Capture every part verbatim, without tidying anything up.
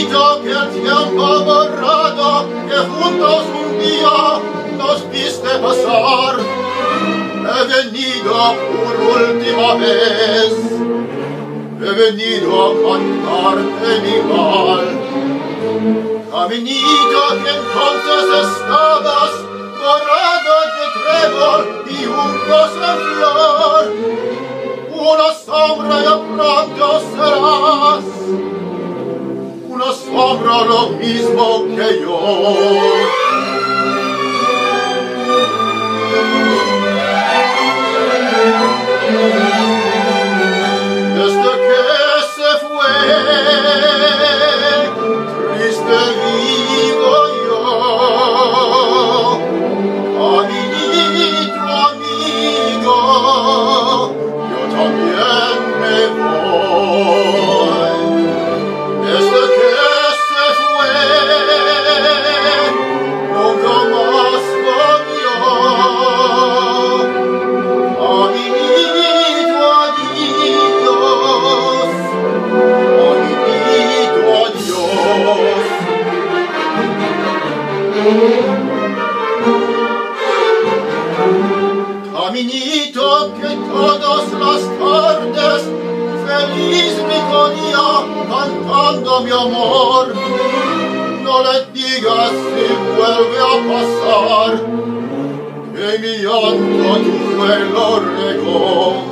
venido que el tiempo ha borrado, que juntos un día nos viste pasar. He venido por última vez, he venido a cantarte mi mal. Caminito que entonces estabas, borrado de trébol y hongos en flor. Una sombra ya pronto serás, una sombra lo mismo que yo. Desde que se fue, triste vivo yo, caminito amigo, yo también me voy. Desde que se fue, nunca más volvió. Caminito adiós, caminito adiós. Caminito que todas las tardes feliz me ponía cantando mi amor. No le digas si vuelve a pasar, que mi llanto tu vuelo regó.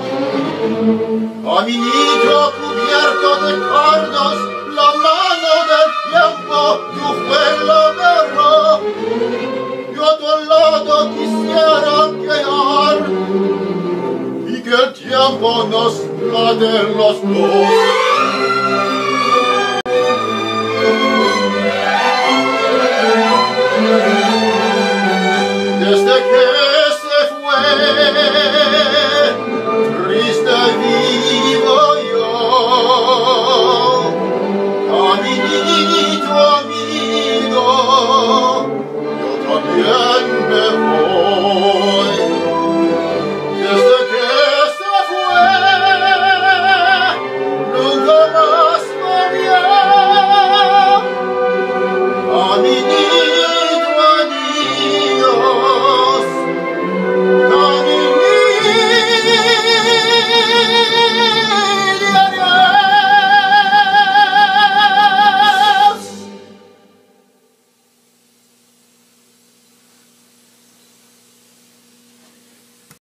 Caminito cubierto de cardos, la mano del tiempo tu vuelo agarró. Yo a tu lado quisiera quedar y que el tiempo nos la de los dos.